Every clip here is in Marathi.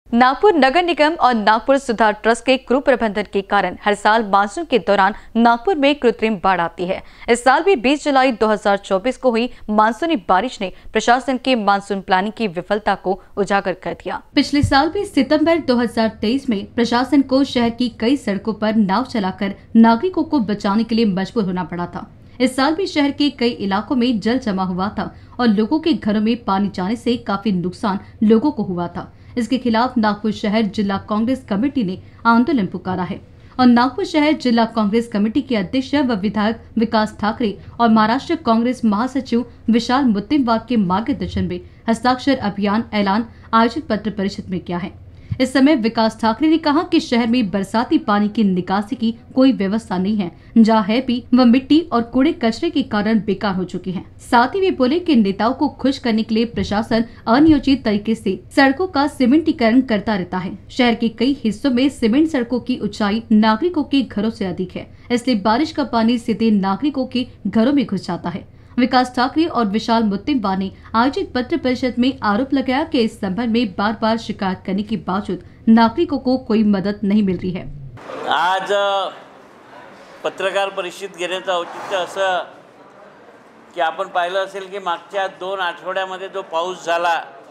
नागपुर नगर निगम और नागपुर सुधार ट्रस्ट के कुप्रबंधन के कारण हर साल मानसून के दौरान नागपुर में कृत्रिम बाढ़ आती है। इस साल भी 20 जुलाई 2024 को हुई मानसूनी बारिश ने प्रशासन के मानसून प्लानिंग की विफलता को उजागर कर दिया। पिछले साल भी सितंबर 2023 में प्रशासन को शहर की कई सड़कों पर नाव चलाकर नागरिकों को बचाने के लिए मजबूर होना पड़ा था। इस साल भी शहर के कई इलाकों में जल जमा हुआ था और लोगों के घरों में पानी जाने से काफी नुकसान लोगों को हुआ था। इसके खिलाफ नागपुर शहर जिला कांग्रेस कमेटी ने आंदोलन पुकारा है और नागपुर शहर जिला कांग्रेस कमेटी के अध्यक्ष व विधायक विकास ठाकरे और महाराष्ट्र कांग्रेस महासचिव विशाल मुत्तेमवार के मार्गदर्शन में हस्ताक्षर अभियान ऐलान आयोजित पत्र परिषद में किया है। इस समय विकास ठाकरे ने कहा कि शहर में बरसाती पानी की निकासी की कोई व्यवस्था नहीं है, जहाँ है भी वह मिट्टी और कूड़े कचरे के कारण बेकार हो चुकी है। साथ ही वे बोले कि नेताओं को खुश करने के लिए प्रशासन अनियोजित तरीके से सड़कों का सीमेंटीकरण करता रहता है। शहर के कई हिस्सों में सीमेंट सड़कों की ऊंचाई नागरिकों के घरों से अधिक है, इसलिए बारिश का पानी सीधे नागरिकों के घरों में घुस जाता है। विकास ठाकरे और विशाल मुत्तेमवार ने आयोजित पत्र परिषद में आरोप लगाया कि इस संबंध में बार बार शिकायत करने के बावजूद नागरिकों को कोई मदद नहीं मिल रही है। आज पत्रकार परिषद घेण्याचं औचित्य असं की आपण पाहिलं असेल की मागच्या 2 आठवड्यामध्ये जो पाऊस झाला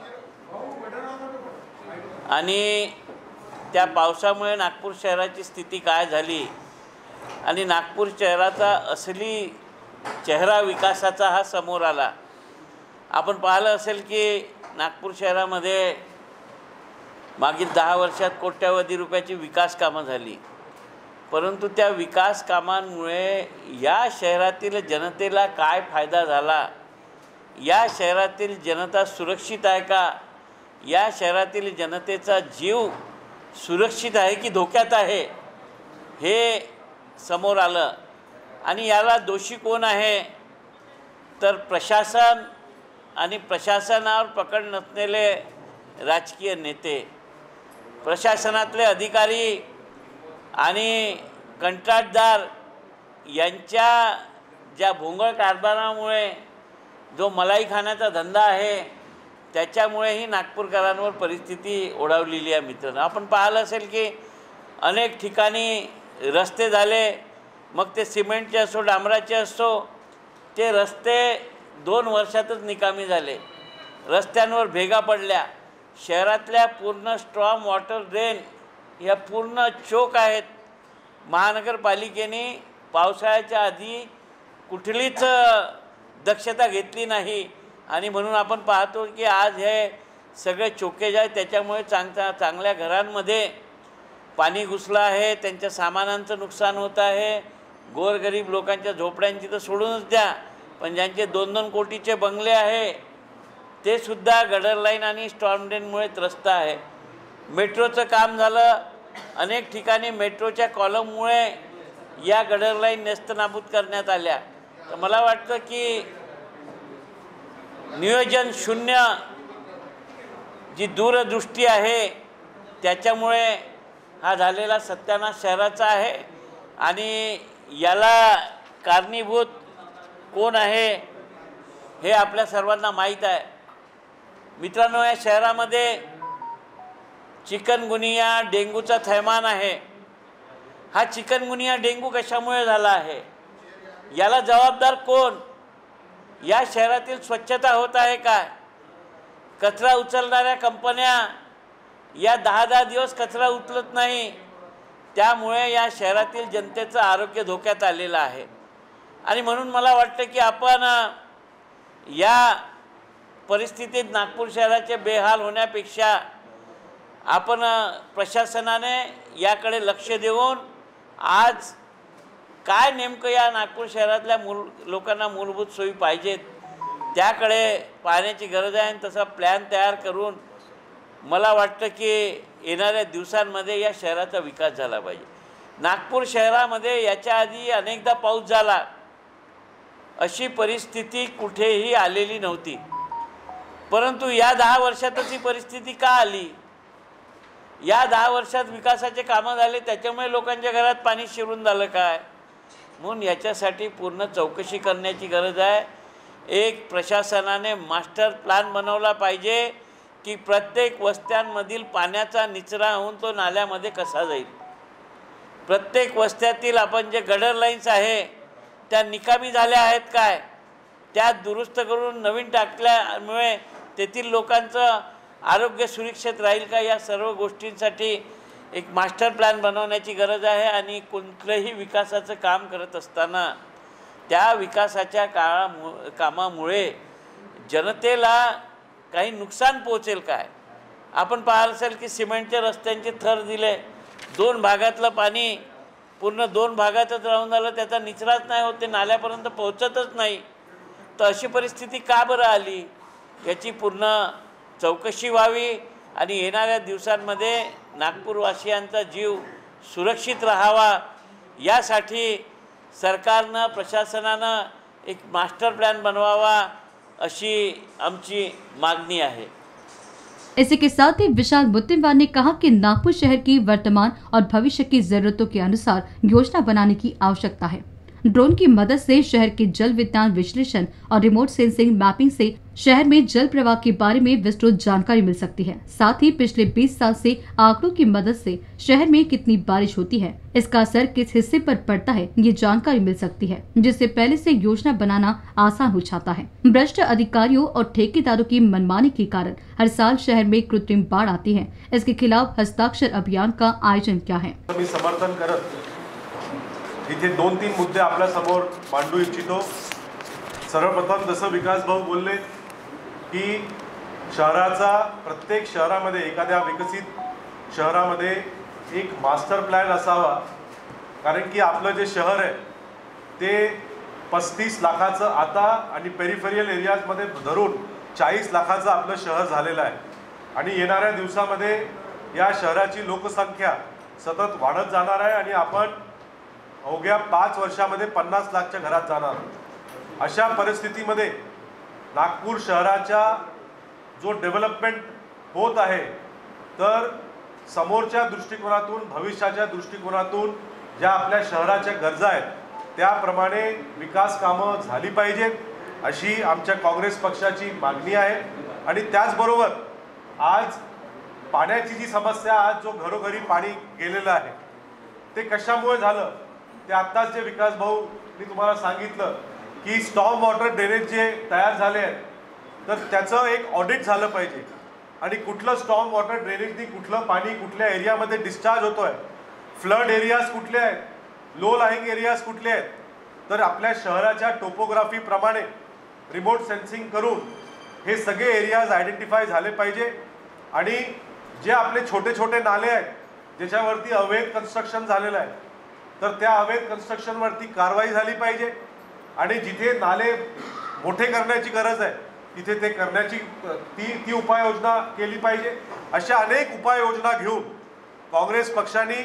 आणि त्या पावसामुळे नागपूर शहराची स्थिती काय झाली आणि नागपूर शहराचा असली चेहरा विकासाचा हा समोर आला। आपण पाहिलं असेल की नागपूर शहरामध्ये मागील 10 वर्षात कोट्यवधी रुपयाची विकास कामं झाली, परंतु त्या विकास कामांमुळे या शहरातील जनतेला काय फायदा झाला, या शहरातील जनता सुरक्षित आहे का, या शहरातील जनतेचा जीव सुरक्षित आहे की धोक्यात आहे हे समोर आलं। आणि याला दोषी कोण आहे तर प्रशासन आणि प्रशासनावर पकड नसलेले राजकीय नेते, प्रशासनातले अधिकारी आणि कंत्राटदार यांच्या ज्या भोंगळ कारभारामुळे जो मलाई खाण्याचा धंदा आहे त्याच्यामुळे ही नागपूरकरांवर परिस्थिती ओढावलेली आहे। मित्रांनो, आपण पाहिलं असेल की अनेक ठिकाणी रस्ते झाले, मग ते सिमेंटचे असो डांबराचे असो, ते रस्ते 2 वर्षातच निकामी झाले। रस्त्यांवर भेगा पडल्या, शहरातल्या पूर्ण स्ट्रॉम वॉटर ड्रेन या पूर्ण चोक आहेत। महानगरपालिकेने पावसाळ्याच्या आधी कुठलीच दक्षता घेतली नाही आणि म्हणून आपण पाहतो की आज हे सगळे चोकेज आहेत, त्याच्यामुळे चांगल्या घरांमध्ये पाणी घुसलं आहे, त्यांच्या सामानांचं नुकसान होत आहे। गोरगरीब लोकांच्या झोपड्यांची तर सोडूनच द्या, पण ज्यांचे 2-2 कोटीचे बंगले आहे ते सुद्धा गटर लाईन आणि स्टॉर्म ड्रेनमुळे त्रस्त आहे। मेट्रोचं काम झालं, अनेक ठिकाणी मेट्रोच्या कॉलममुळे या गटर लाईन नेस्तनाबूत करण्यात आल्या। तर मला वाटतं की नियोजन शून्य जी दूरदृष्टी आहे त्याच्यामुळे हा झालेला सत्यानाश शहराचा आहे आणि याला कारणीभूत कोण आहे हे आपल्या सर्वांना माहीत आहे। मित्रांनो, या शहरामध्ये चिकनगुनिया डेंगूचा थैमान आहे। हा चिकनगुनिया डेंगू कशामुळे झाला आहे, याला जबाबदार कोण? या शहरातील स्वच्छता होत आहे का? कचरा उचलणाऱ्या कंपन्या या 10-10 दिवस कचरा उचलत नाही, त्यामुळे या शहरातील जनतेचं आरोग्य धोक्यात आलेलं आहे। आणि म्हणून मला वाटतं की आपण या परिस्थितीत नागपूर शहराचे बेहाल होण्यापेक्षा आपण प्रशासनाने याकडे लक्ष देऊन आज काय नेमकं या नागपूर शहरातल्या लोकांना मूलभूत सोयी पाहिजेत त्याकडे पाहण्याची गरज आहे। आणि तसा प्लॅन तयार करून मला वाटतं की येणाऱ्या दिवसांमध्ये या शहराचा विकास झाला पाहिजे। नागपूर शहरामध्ये याच्या आधी अनेकदा पाऊस झाला, अशी परिस्थिती कुठेही आलेली नव्हती, परंतु या 10 वर्षातच ही परिस्थिती का आली? या 10 वर्षात विकासाचे कामं झाले, त्याच्यामुळे लोकांच्या घरात पाणी शिरून झालं काय? म्हणून याच्यासाठी पूर्ण चौकशी करण्याची गरज आहे। एक प्रशासनाने मास्टर प्लॅन बनवला पाहिजे, की प्रत्येक वस्त्यांमधील पाण्याचा निचरा होऊन तो नाल्यामध्ये कसा जाईल। प्रत्येक वस्त्यातील आपण जे गटर लाईन्स आहे त्या निकामी झाल्या आहेत काय, त्या दुरुस्त करून नवीन टाकल्यामुळे तेथील लोकांचं आरोग्य सुरक्षित राहील का, या सर्व गोष्टींसाठी एक मास्टर प्लॅन बनवण्याची गरज आहे। आणि कोणत्याही विकासाचं काम करत असताना त्या विकासाच्या कामामुळे जनतेला काही नुकसान पोहोचेल काय। आपण पाहिलं असेल की सिमेंटच्या रस्त्यांचे थर दिले, 2 भागातलं पाणी पूर्ण 2 भागातच राहून झालं, त्याचा निचराच नाही होत, ते नाल्यापर्यंत पोहोचतच नाही। तर अशी परिस्थिती का बरं आली, याची पूर्ण चौकशी व्हावी आणि येणाऱ्या दिवसांमध्ये नागपूरवासियांचा जीव सुरक्षित राहावा यासाठी सरकारनं प्रशासनानं एक मास्टर प्लॅन बनवावा अशी आमची मागणी आहे। इसी के साथ ही विशाल मुत्तिमवार ने कहा कि नागपुर शहर की वर्तमान और भविष्य की जरूरतों के अनुसार योजना बनाने की आवश्यकता है। ड्रोन की मदद से शहर के जल विज्ञान विश्लेषण और रिमोट सेंसिंग मैपिंग से शहर में जल प्रवाह के बारे में विस्तृत जानकारी मिल सकती है। साथ ही पिछले 20 साल से आंकड़ों की मदद से शहर में कितनी बारिश होती है, इसका असर किस हिस्से पर पड़ता है, ये जानकारी मिल सकती है, जिससे पहले से योजना बनाना आसान हो जाता है। भ्रष्ट अधिकारियों और ठेकेदारों की मनमानी के कारण हर साल शहर में कृत्रिम बाढ़ आती है। इसके खिलाफ हस्ताक्षर अभियान का आयोजन क्या है। समर्थन करत इथे 2-3 मुद्दे आपल्या समोर मांडू इच्छितो। सर्वप्रथम जसं विकास भाऊ बोलले की शहराचा प्रत्येक शहरामध्ये एखाद्या विकसित शहरामध्ये एक मास्टर प्लॅन असावा, कारण की आपलं जे शहर आहे ते 35 लाखाचं आता आणि पेरिफेरियल एरियाजमध्ये धरून 40 लाखाचं आपलं शहर झालेलं आहे आणि येणाऱ्या दिवसामध्ये या शहराची लोकसंख्या सतत वाढत जाणार आहे आणि आपण अवघ्या 5 वर्षामध्ये 50 लाखच्या घरात जाणार। अशा परिस्थितीमध्ये नागपूर शहराचा जो डेव्हलपमेंट होत आहे तर समोरच्या दृष्टिकोनातून भविष्याच्या दृष्टिकोनातून ज्या आपल्या शहराच्या गरजा आहेत त्याप्रमाणे विकास कामं झाली पाहिजेत अशी आमच्या काँग्रेस पक्षाची मागणी आहे। आणि त्याचबरोबर आज पाण्याची जी समस्या, आज जो घरोघरी पाणी गेलेलं आहे ते कशामुळे झालं ते आत्ताच जे विकास भाऊ मी तुम्हाला सांगितलं की स्टॉर्म वॉटर ड्रेनेज जे तयार झाले आहेत तर त्याचं एक ऑडिट झालं पाहिजे आणि कुठलं स्टॉर्म वॉटर ड्रेनेजनी कुठलं पाणी कुठल्या एरियामध्ये डिस्चार्ज होतोय, फ्लड एरियाज कुठले आहेत, लो लाईंग एरियाज कुठले आहेत, तर आपल्या शहराच्या टोपोग्राफीप्रमाणे रिमोट सेन्सिंग करून हे सगळे एरियाज आयडेंटिफाय झाले पाहिजे। आणि जे आपले छोटे छोटे नाले आहेत ज्याच्यावरती अवैध कन्स्ट्रक्शन झालेलं आहे तर त्या अवैध कन्स्ट्रक्शनवरती कारवाई झाली पाहिजे आणि जिथे नाले मोठे करण्याची गरज आहे तिथे ते करण्याची ती उपाययोजना केली पाहिजे। अशा अनेक उपाययोजना घेऊन काँग्रेस पक्षाने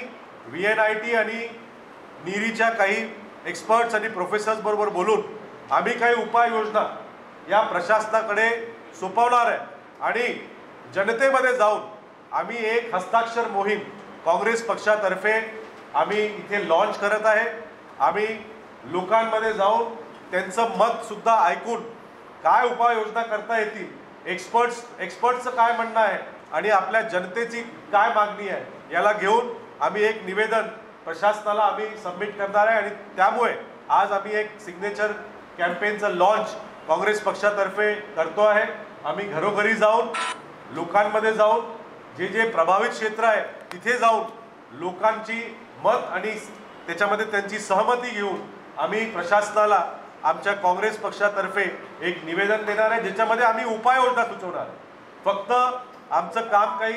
VNIT आणि नीरीच्या काही एक्सपर्ट्स आणि प्रोफेसर्स बरोबर बोलून आम्ही काही उपाययोजना या प्रशासनाकडे सोपवणार आहे आणि जनतेमध्ये जाऊन आम्ही एक हस्ताक्षर मोहीम काँग्रेस पक्षातर्फे आम्ही इथे लॉन्च करत आहे। आम्ही लोकांमध्ये जाऊन त्यांचं मत सुद्धा ऐकून काय उपाययोजना करता येतील, एक्सपर्ट्सचं काय म्हणणं आहे आणि आपल्या जनतेची काय मागणी आहे याला घेऊन आम्ही एक निवेदन प्रशासनाला आम्ही सबमिट करणार आहे। आणि त्यामुळे आज आम्ही एक सिग्नेचर कॅम्पेनचं लॉन्च काँग्रेस पक्षातर्फे करतो आहे। आम्ही घरोघरी जाऊन लोकांमध्ये जाऊन जे प्रभावित क्षेत्र आहे तिथे जाऊन लोकांची मत आणि त्याच्यामध्ये त्यांची सहमती घेऊन आम्ही प्रशासनाला आमच्या काँग्रेस पक्षातर्फे एक निवेदन देणार आहे ज्याच्यामध्ये आम्ही उपाययोजना सुचवणार आहे। फक्त आमचं काम काही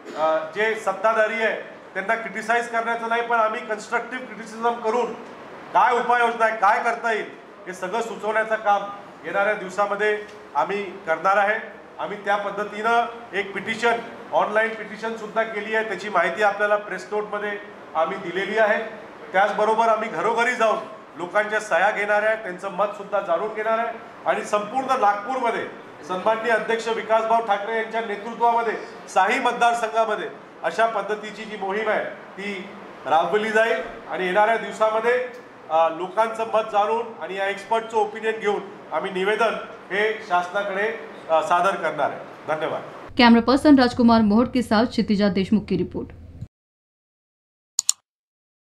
जे सत्ताधारी आहे त्यांना क्रिटिसाइज करण्याचं नाही, पण आम्ही कन्स्ट्रक्टिव्ह क्रिटिसिझम करून काय उपाययोजना आहे, काय करता येईल हे सगळं सुचवण्याचं काम येणाऱ्या दिवसामध्ये आम्ही करणार आहे। आम्ही त्या पद्धतीनं एक पिटिशन, ऑनलाईन पिटिशन सुद्धा केली आहे, त्याची माहिती आपल्याला प्रेस नोटमध्ये आम्ही दिलेली आहे। त्याचबरोबर आम्ही घरोघरी जाऊन लोकांच्या सह्या घेणार आहे, त्यांचं मत सुद्धा जाणून घेणार आहे आणि संपूर्ण नागपूरमध्ये सन्माननीय अध्यक्ष विकासभाऊ ठाकरे यांच्या नेतृत्वामध्ये 6 मतदारसंघामध्ये अशा पद्धतीची जी मोहीम आहे ती राबवली जाईल आणि येणाऱ्या दिवसामध्ये लोकांचं मत जाणून आणि या एक्सपर्टचं ओपिनियन घेऊन आम्ही निवेदन हे शासनाकडे सादर करणार आहे। धन्यवाद। कैमरा पर्सन राजकुमार मोहट के साथ क्षितिजा देशमुख की रिपोर्ट।